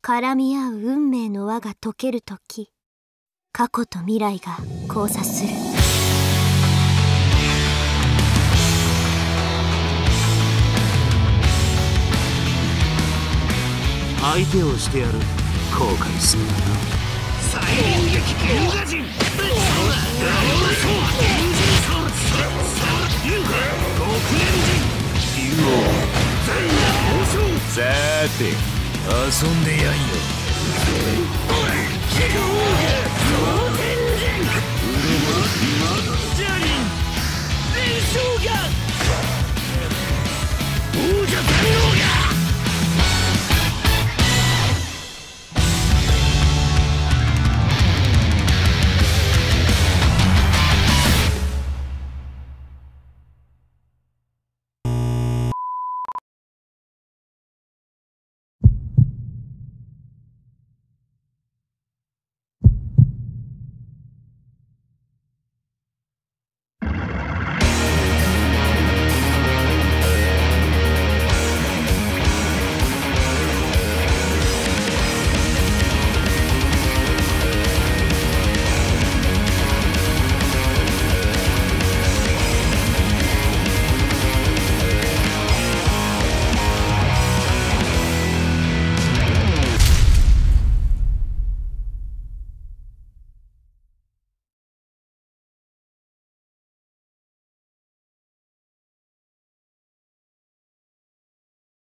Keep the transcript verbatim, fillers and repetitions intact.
絡み合う運命の輪が解けるとき、過去と未来が交差する。 相手をしてやる。後悔するな。最連撃龍河人。さーて遊んでやんよ。連勝が